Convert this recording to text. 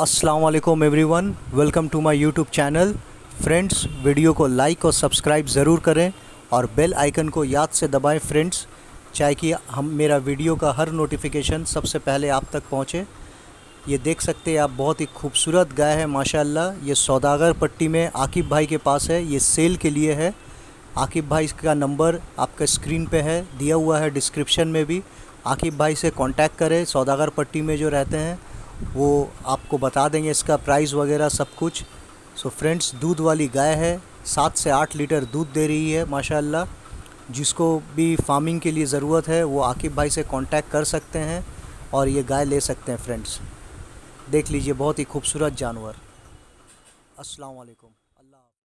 अस्सलाम वालेकुम everyone, welcome to my YouTube channel. Friends, video को लाइक और सब्सक्राइब ज़रूर करें और बेल आइकन को याद से दबाएं फ्रेंड्स, चाहे कि मेरा वीडियो का हर नोटिफिकेशन सबसे पहले आप तक पहुंचे। ये देख सकते हैं आप, बहुत ही खूबसूरत गाय है माशाल्लाह। ये सौदागर पट्टी में आकिब भाई के पास है, ये सेल के लिए है। आकिब भाई का नंबर आपका स्क्रीन पे है, दिया हुआ है डिस्क्रिप्शन में भी। आकिब भाई से कांटेक्ट करें, सौदागर पट्टी में जो रहते हैं वो आपको बता देंगे इसका प्राइस वगैरह सब कुछ। सो फ्रेंड्स, दूध वाली गाय है, 7 से 8 लीटर दूध दे रही है माशाल्लाह। जिसको भी फार्मिंग के लिए ज़रूरत है वो आकिब भाई से कांटेक्ट कर सकते हैं और ये गाय ले सकते हैं फ्रेंड्स। देख लीजिए, बहुत ही खूबसूरत जानवर। अस्सलाम वालेकुम।